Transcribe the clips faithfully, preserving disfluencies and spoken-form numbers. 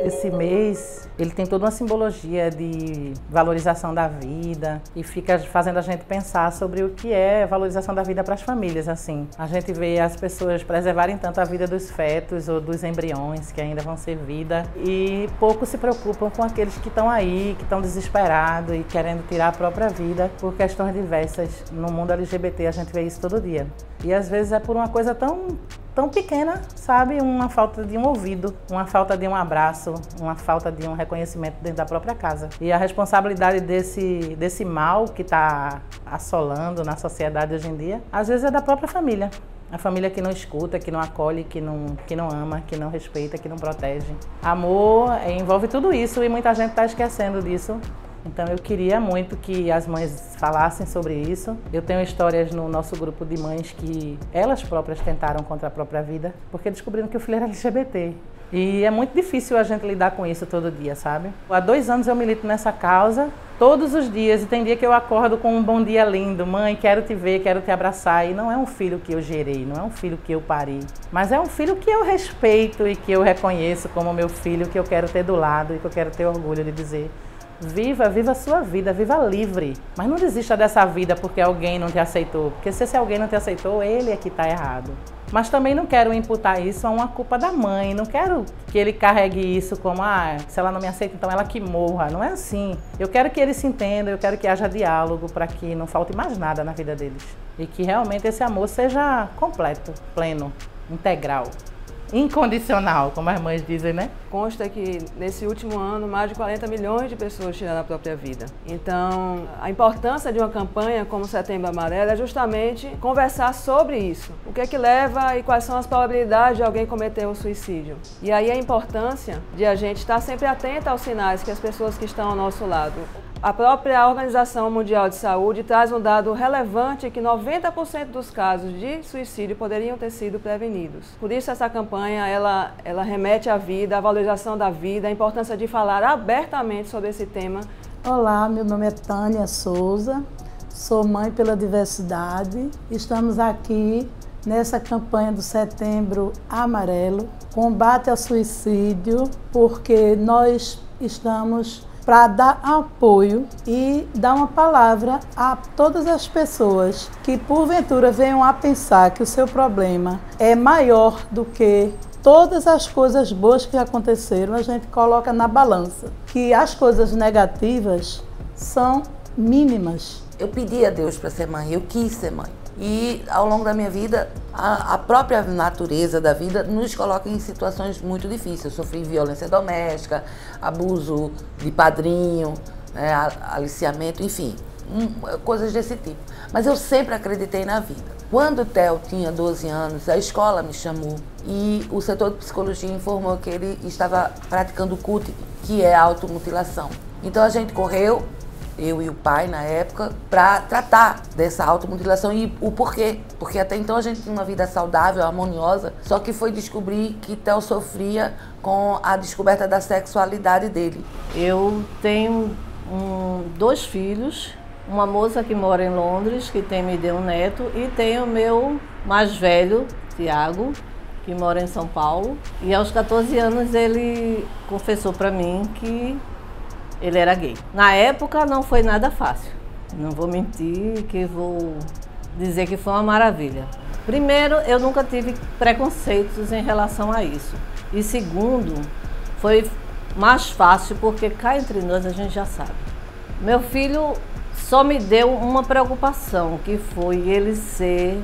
Esse mês, ele tem toda uma simbologia de valorização da vida e fica fazendo a gente pensar sobre o que é valorização da vida para as famílias, assim. A gente vê as pessoas preservarem tanto a vida dos fetos ou dos embriões que ainda vão ser vida e pouco se preocupam com aqueles que estão aí, que estão desesperados e querendo tirar a própria vida por questões diversas. No mundo L G B T a gente vê isso todo dia. E às vezes é por uma coisa tão, tão pequena, sabe? Uma falta de um ouvido, uma falta de um abraço, uma falta de um reconhecimento dentro da própria casa. E a responsabilidade desse, desse mal que está assolando na sociedade hoje em dia, às vezes é da própria família. A família que não escuta, que não acolhe, que não, que não ama, que não respeita, que não protege. Amor envolve tudo isso e muita gente está esquecendo disso. Então eu queria muito que as mães falassem sobre isso. Eu tenho histórias no nosso grupo de mães que elas próprias tentaram contra a própria vida, porque descobriram que o filho era L G B T. E é muito difícil a gente lidar com isso todo dia, sabe? Há dois anos eu milito nessa causa, todos os dias, e tem dia que eu acordo com um bom dia lindo. Mãe, quero te ver, quero te abraçar. E não é um filho que eu gerei, não é um filho que eu parei, mas é um filho que eu respeito e que eu reconheço como meu filho, que eu quero ter do lado e que eu quero ter orgulho de dizer: viva, viva a sua vida, viva livre. Mas não desista dessa vida porque alguém não te aceitou. Porque se esse alguém não te aceitou, ele é que está errado. Mas também não quero imputar isso a uma culpa da mãe. Não quero que ele carregue isso como, ah, se ela não me aceita, então ela que morra. Não é assim. Eu quero que eles se entendam, eu quero que haja diálogo para que não falte mais nada na vida deles. E que realmente esse amor seja completo, pleno, integral. Incondicional, como as mães dizem, né? Consta que nesse último ano mais de quarenta milhões de pessoas tiraram a própria vida. Então, a importância de uma campanha como Setembro Amarelo é justamente conversar sobre isso. O que é que leva e quais são as probabilidades de alguém cometer um suicídio. E aí a importância de a gente estar sempre atento aos sinais que as pessoas que estão ao nosso lado. A própria Organização Mundial de Saúde traz um dado relevante que noventa por cento dos casos de suicídio poderiam ter sido prevenidos. Por isso essa campanha ela, ela remete à vida, à valorização da vida, a importância de falar abertamente sobre esse tema. Olá, meu nome é Tânia Souza, sou mãe pela diversidade. Estamos aqui nessa campanha do Setembro Amarelo, combate ao suicídio, porque nós estamos para dar apoio e dar uma palavra a todas as pessoas que porventura venham a pensar que o seu problema é maior do que todas as coisas boas que aconteceram. A gente coloca na balança que as coisas negativas são mínimas. Eu pedi a Deus para ser mãe, eu quis ser mãe. E ao longo da minha vida, a, a própria natureza da vida nos coloca em situações muito difíceis. Eu sofri violência doméstica, abuso de padrinho, né, aliciamento, enfim, um, coisas desse tipo. Mas eu sempre acreditei na vida. Quando o Theo tinha doze anos, a escola me chamou e o setor de psicologia informou que ele estava praticando C U T, que é automutilação. Então a gente correu, eu e o pai na época, para tratar dessa automutilação e o porquê. Porque até então a gente tinha uma vida saudável, harmoniosa, só que foi descobrir que Theo sofria com a descoberta da sexualidade dele. Eu tenho um, dois filhos, uma moça que mora em Londres, que tem me deu um neto, e tenho o meu mais velho, Tiago, que mora em São Paulo. E aos quatorze anos ele confessou para mim que ele era gay. Na época não foi nada fácil. Não vou mentir que vou dizer que foi uma maravilha. Primeiro, eu nunca tive preconceitos em relação a isso. E segundo, foi mais fácil porque cá entre nós a gente já sabe. Meu filho só me deu uma preocupação, que foi ele ser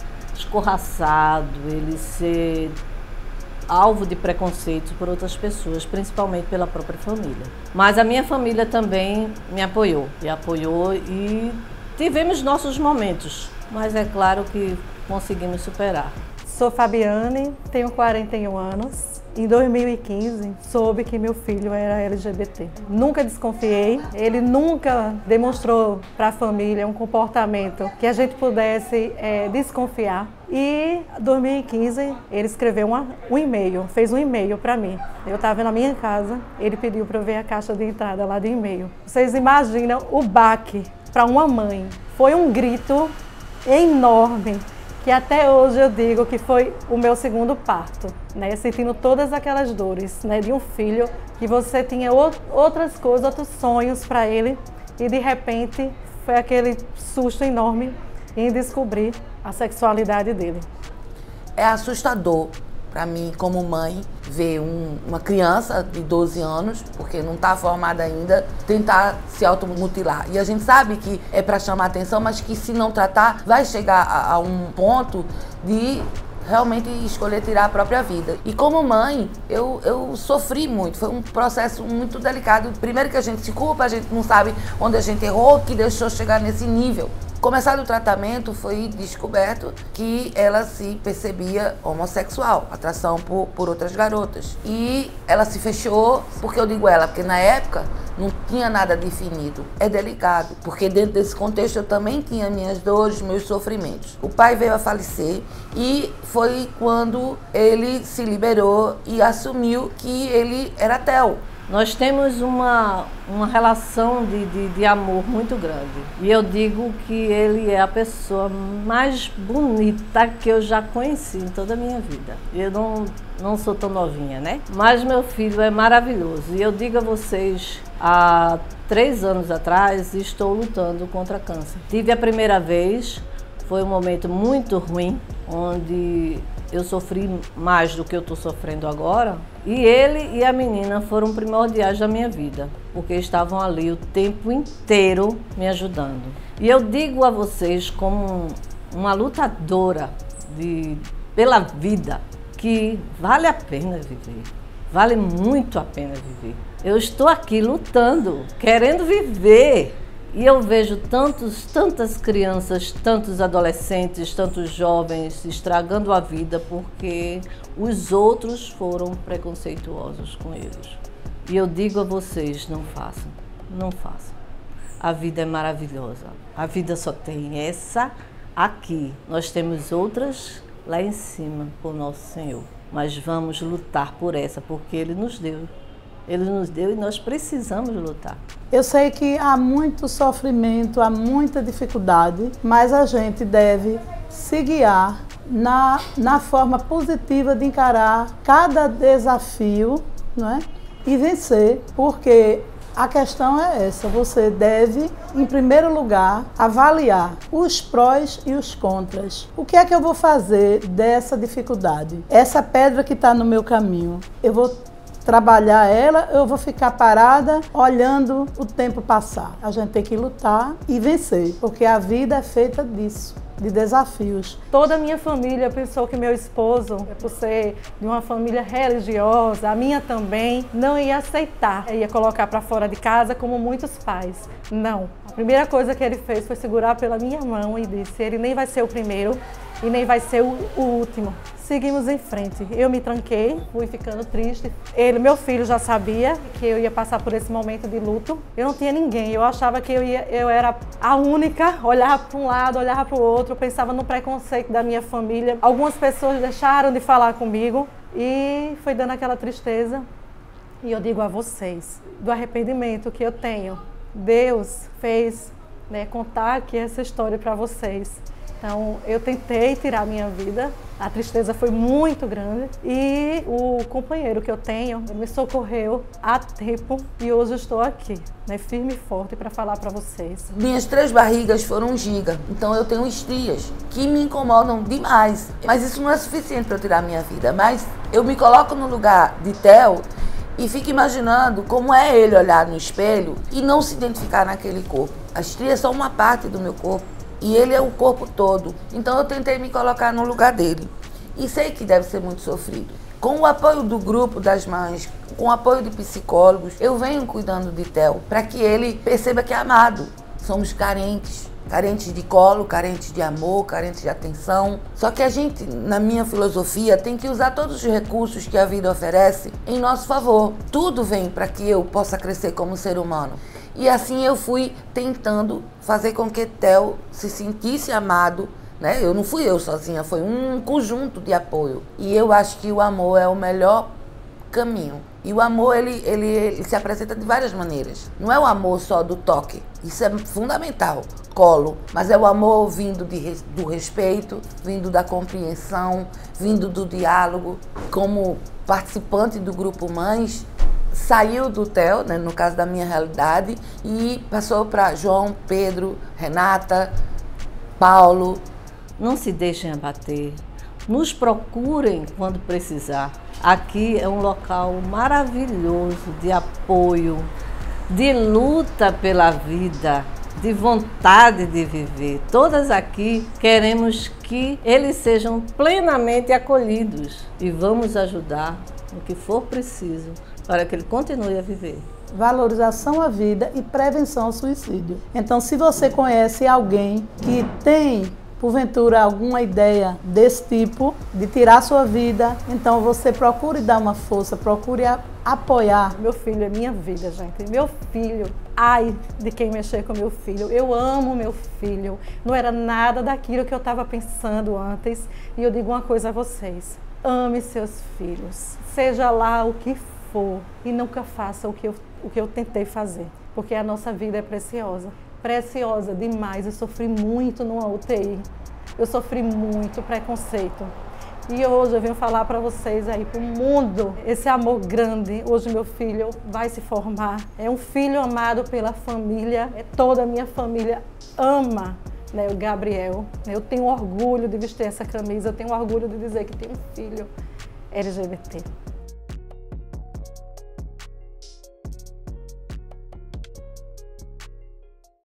escorraçado, ele ser alvo de preconceitos por outras pessoas, principalmente pela própria família. Mas a minha família também me apoiou, me apoiou e tivemos nossos momentos, mas é claro que conseguimos superar. Sou Fabiane, tenho quarenta e um anos. Em dois mil e quinze, soube que meu filho era L G B T. Nunca desconfiei, ele nunca demonstrou para a família um comportamento que a gente pudesse é, desconfiar. E em dois mil e quinze, ele escreveu uma, um e-mail, fez um e-mail para mim. Eu estava na minha casa, ele pediu para eu ver a caixa de entrada lá de e-mail. Vocês imaginam o baque para uma mãe. Foi um grito enorme que até hoje eu digo que foi o meu segundo parto, né? Sentindo todas aquelas dores, né, de um filho que você tinha outras coisas, outros sonhos para ele e de repente foi aquele susto enorme em descobrir a sexualidade dele. É assustador para mim, como mãe, ver um, uma criança de doze anos, porque não está formada ainda, tentar se automutilar. E a gente sabe que é para chamar atenção, mas que se não tratar, vai chegar a, a um ponto de realmente escolher tirar a própria vida. E como mãe, eu, eu sofri muito, foi um processo muito delicado. Primeiro que a gente se culpa, a gente não sabe onde a gente errou, que deixou chegar nesse nível. Começado o tratamento, foi descoberto que ela se percebia homossexual, atração por, por outras garotas. E ela se fechou, porque eu digo ela, porque na época não tinha nada definido. É delicado, porque dentro desse contexto eu também tinha minhas dores, meus sofrimentos. O pai veio a falecer e foi quando ele se liberou e assumiu que ele era ateu. Nós temos uma, uma relação de, de, de amor muito grande. E eu digo que ele é a pessoa mais bonita que eu já conheci em toda a minha vida. Eu não, não sou tão novinha, né? Mas meu filho é maravilhoso. E eu digo a vocês, há três anos atrás, estou lutando contra câncer. Tive a primeira vez, foi um momento muito ruim, onde eu sofri mais do que eu estou sofrendo agora. E ele e a menina foram primordiais da minha vida, porque estavam ali o tempo inteiro me ajudando. E eu digo a vocês, como uma lutadora de, pela vida, que vale a pena viver, vale muito a pena viver. Eu estou aqui lutando, querendo viver. E eu vejo tantos, tantas crianças, tantos adolescentes, tantos jovens estragando a vida porque os outros foram preconceituosos com eles. E eu digo a vocês, não façam, não façam. A vida é maravilhosa. A vida só tem essa aqui. Nós temos outras lá em cima por nosso Senhor. Mas vamos lutar por essa, porque Ele nos deu. Ele nos deu e nós precisamos lutar. Eu sei que há muito sofrimento, há muita dificuldade, mas a gente deve se guiar na, na forma positiva de encarar cada desafio, não é? E vencer, porque a questão é essa, você deve, em primeiro lugar, avaliar os prós e os contras. O que é que eu vou fazer dessa dificuldade? Essa pedra que está no meu caminho, eu vou trabalhar ela, eu vou ficar parada olhando o tempo passar. A gente tem que lutar e vencer, porque a vida é feita disso, de desafios. Toda a minha família pensou que meu esposo, por ser de uma família religiosa, a minha também, não ia aceitar. Ia colocar para fora de casa como muitos pais. Não. A primeira coisa que ele fez foi segurar pela minha mão e disse, ele nem vai ser o primeiro e nem vai ser o, o último. Seguimos em frente. Eu me tranquei, fui ficando triste. Ele, meu filho, já sabia que eu ia passar por esse momento de luto. Eu não tinha ninguém. Eu achava que eu, ia, eu era a única. Olhava para um lado, olhava para o outro. Pensava no preconceito da minha família. Algumas pessoas deixaram de falar comigo e foi dando aquela tristeza. E eu digo a vocês, do arrependimento que eu tenho, Deus fez, né, contar aqui essa história para vocês. Então, eu tentei tirar a minha vida, a tristeza foi muito grande e o companheiro que eu tenho me socorreu a tempo e hoje eu estou aqui, né, firme e forte para falar para vocês. Minhas três barrigas foram giga, então eu tenho estrias que me incomodam demais, mas isso não é suficiente para eu tirar a minha vida, mas eu me coloco no lugar de Theo e fico imaginando como é ele olhar no espelho e não se identificar naquele corpo. As estrias são uma parte do meu corpo. E ele é o corpo todo. Então eu tentei me colocar no lugar dele. E sei que deve ser muito sofrido. Com o apoio do grupo das mães, com o apoio de psicólogos, eu venho cuidando de Theo para que ele perceba que é amado. Somos carentes. Carentes de colo, carentes de amor, carentes de atenção. Só que a gente, na minha filosofia, tem que usar todos os recursos que a vida oferece em nosso favor. Tudo vem para que eu possa crescer como ser humano. E assim eu fui tentando fazer com que Theo se sentisse amado, né? Eu não fui eu sozinha, foi um conjunto de apoio. E eu acho que o amor é o melhor caminho. E o amor, ele, ele, ele se apresenta de várias maneiras. Não é o amor só do toque, isso é fundamental, colo, mas é o amor vindo de, do respeito, vindo da compreensão, vindo do diálogo. Como participante do Grupo Mães, saiu do T E L, né, no caso da minha realidade, e passou para João, Pedro, Renata, Paulo. Não se deixem abater, nos procurem quando precisar. Aqui é um local maravilhoso de apoio, de luta pela vida, de vontade de viver. Todas aqui queremos que eles sejam plenamente acolhidos e vamos ajudar no que for preciso para que ele continue a viver. Valorização à vida e prevenção ao suicídio. Então, se você conhece alguém que tem, porventura, alguma ideia desse tipo, de tirar sua vida, então você procure dar uma força, procure a, apoiar. Meu filho é minha vida, gente. Meu filho, ai de quem mexer com meu filho. Eu amo meu filho. Não era nada daquilo que eu estava pensando antes. E eu digo uma coisa a vocês. Ame seus filhos, seja lá o que for, e nunca faça o que eu, o que eu tentei fazer, porque a nossa vida é preciosa, preciosa demais. Eu sofri muito numa U T I, eu sofri muito preconceito, e hoje eu venho falar para vocês aí, para o mundo, esse amor grande. Hoje meu filho vai se formar, é um filho amado pela família, é toda a minha família ama, né, o Gabriel. Eu tenho orgulho de vestir essa camisa, eu tenho orgulho de dizer que tenho um filho L G B T.